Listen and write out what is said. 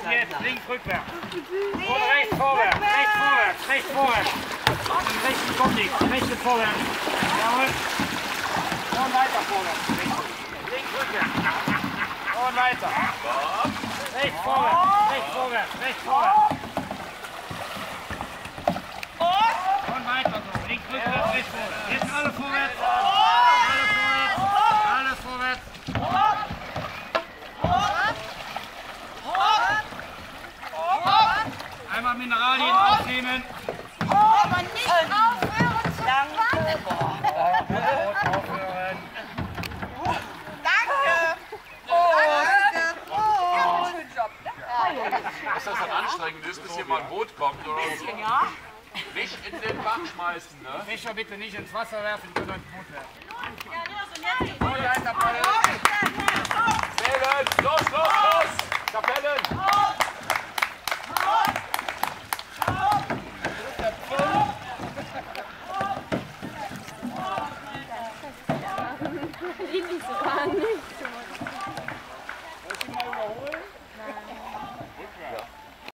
jetzt links rückwärts. Oder rechts vorwärts, rechts vorwärts, rechts vorwärts. Den rechten kommt nicht, den rechten vorwärts. Jawohl. Und weiter vorwärts. Links rückwärts. Und weiter. Rechts vorwärts, rechts vorwärts, rechts vorwärts. Und weiter so. Links rückwärts, rechts vorwärts. Jetzt alle vorwärts. Alle vorwärts. Alle vorwärts. Einmal Mineralien aufnehmen. Aber nicht aufhören zu spannen. Aufhören. Danke. Schönen Job. Dass das dann anstrengend ist, bis hier mal ein Boot kommt oder so. Ja. Nicht in den Bach schmeißen, ne? Fächer bitte nicht ins Wasser werfen, sondern ins Boot werfen. Zählen! Los, los, los! Kapellen! Nicht so wahnsinnig.